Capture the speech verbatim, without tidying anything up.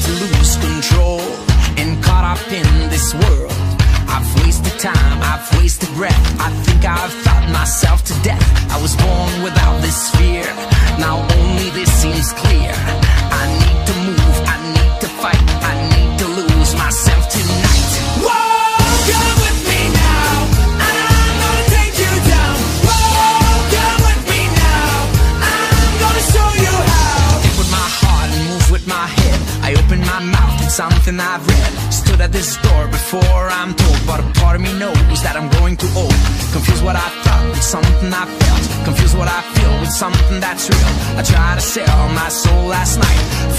to lose control and caught up in this world. I've wasted time, I've wasted breath. I think I've thought myself to death. I was born without this fear, now only this seems clear. I need to move, I need to fight, I need to lose myself tonight. Whoa, come with me now, and I'm gonna take you down. Whoa, come with me now, I'm gonna show you how. Think with my heart and move with my head. I open my mouth, it's something I've read. Stood at this door before I'm told, but a part of me knows that I'm growing too old. Confuse what I thought with something I felt. Confuse what I feel with something that's real. I tried to sell my soul last night